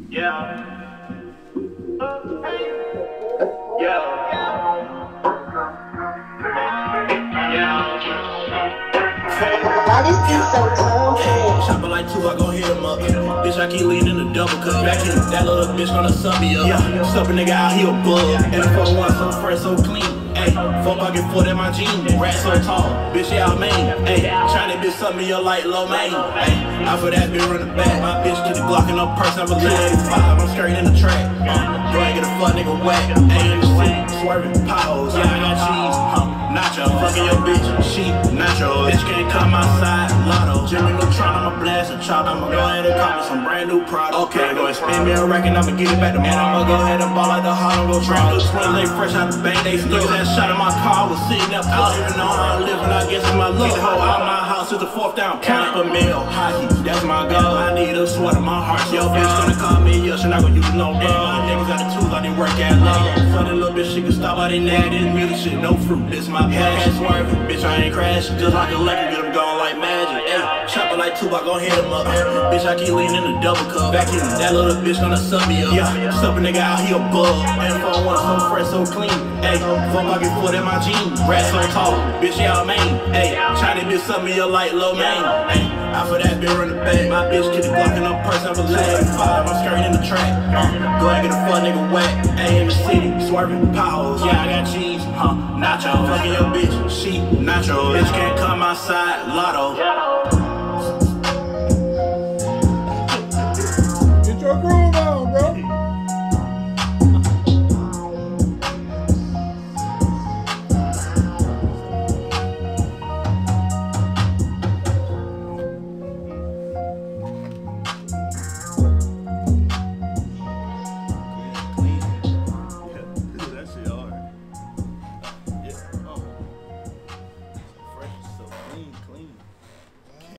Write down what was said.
Yeah. Yeah. Why this beat so tone? Shopping like two, I gon' hit him up. Bitch, I keep leading in the double cup. Back in that little bitch gonna sub me up. Yeah, stuff a nigga out, he a bug. And the 4-1 so fresh, so clean. Ayy, 4 pocket 4 in my jeans. Rat so tall, bitch, yeah, I mean. Ayy, tryna bitch sub me up like low main. Ayy, out for that bitch running back. My bitch get the Glock in her purse, I'm a 285. I'm straight in the track. Go and get a fuck nigga whack. Ayy, in the city, swerving potholes. Yeah, I got cheese. Nacho, fucking your bitch, she nacho. Bitch can't come outside, lotto. Jimmy Neutron, I'ma blast a chop. I'ma go ahead and cop me some brand new product. Okay, go and spin me a record, I'ma get it back to me. And I'ma go ahead and ball like the Harlem go trap. New twins, they fresh out the bank, they still that shot in my car. I was sitting up, I don't even know how I'm living, I guess it's my luck. Get the hoe out my house, it's the 4th down, count up a meal. Hockey, that's my goal. I need a sweater, my heart. Yo, bitch gonna call me, yo, she not gonna use no bro. My niggas got the tools, I didn't work at low. Funny little bitch, she can stop out in that. This music shit, no fruit, this my passion. Swerving, bitch, I ain't crashing. Just like a lucky, get them going like magic. Ayy, shopping like 2, I gon' hit him up. Bitch, I keep leaning in the double cup. Back in that little bitch gonna sub me up. Yeah, stuff a nigga out, he a bug. And 4-1 so fresh, so clean. Ayy, 4 pocket 4 in my jeans. Rat so tall, bitch, yeah, I mean. Ayy, tryna bitch sub me up like low main. Ayy, out for that bitch running back. My bitch get the Glock in her purse, I'm a 285. I'm straight in the track. Go and get a fuck nigga whack. Ayy, in the city, swerving potholes. Yeah, I got cheese, nacho. Fucking your bitch, she nacho. Bitch can't come outside, lotto.